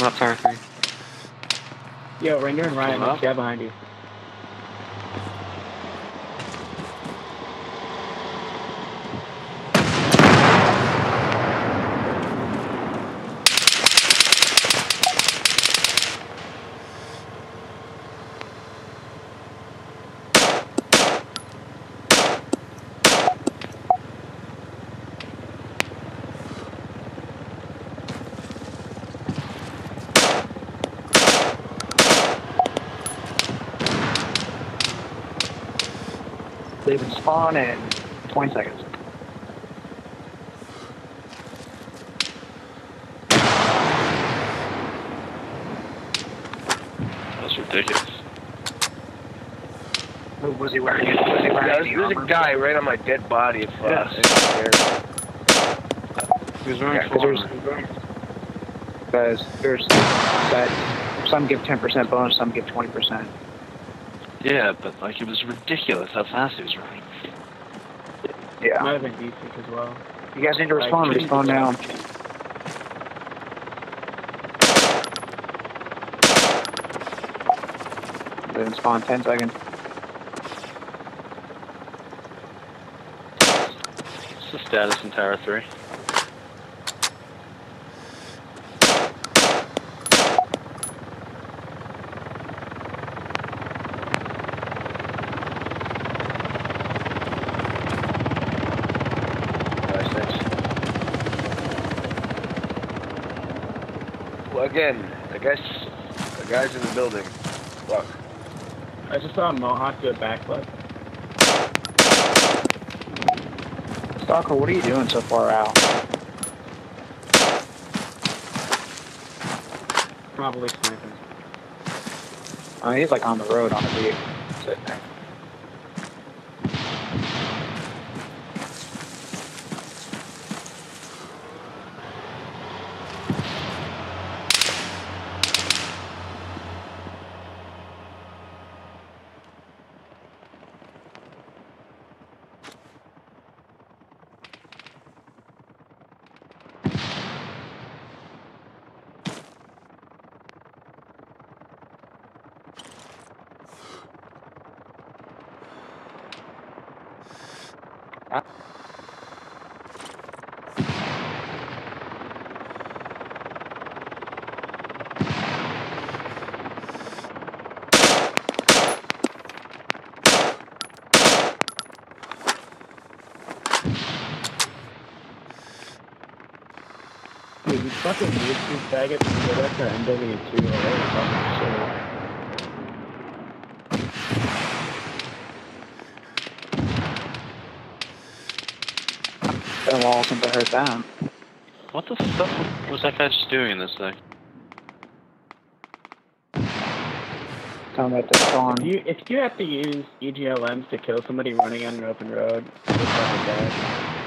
Coming up tower 3. Yo, Ranger and Ryan, there's a guy behind you. Leaving spawn in 20 seconds. That's ridiculous. Was he wearing it? Was he wearing There's a guy right on my dead body. If, He was running full armor. Guys, there's that. Some give 10% bonus, some give 20%. Yeah, but like it was ridiculous how fast he was running. Yeah. Might have been decent as well. You guys need to respond. Respawn now. Then spawn 10 seconds. What's the status in Tower 3? Well, again, the guy's in the building. Look. I just saw a Mohawk do a backflip. Stalker, what are you doing so far out? Probably sniping. He's like on the road on a vehicle. Sitting there. Dude, these fucking weird two faggots go back to MW2 already. Fucking shit. Been a while since I heard that. What the fuck was that guy just doing in this thing? Tell me at the spawn. If you have to use EGLMs to kill somebody running on an open road, it's fucking bad.